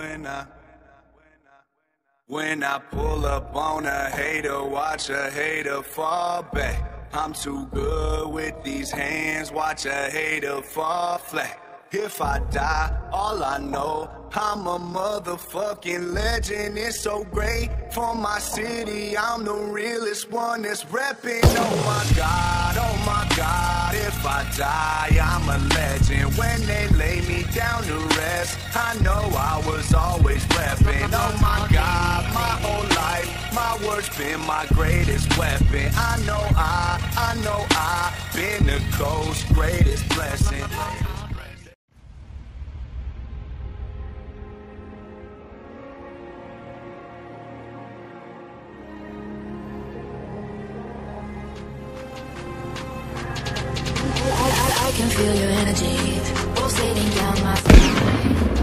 When I pull up on a hater, watch a hater fall back. I'm too good with these hands, watch a hater fall flat. If I die, all I know, I'm a motherfucking legend. It's so great for my city, I'm the realest one that's reppin'. Oh my God, if I die, I'm a legend. When they lay me down to rest, I know I was always reppin'. Oh my God, my whole life, my word's been my greatest weapon. I know I've been the coast's greatest blessing. I can feel your energy pulsating down my spine.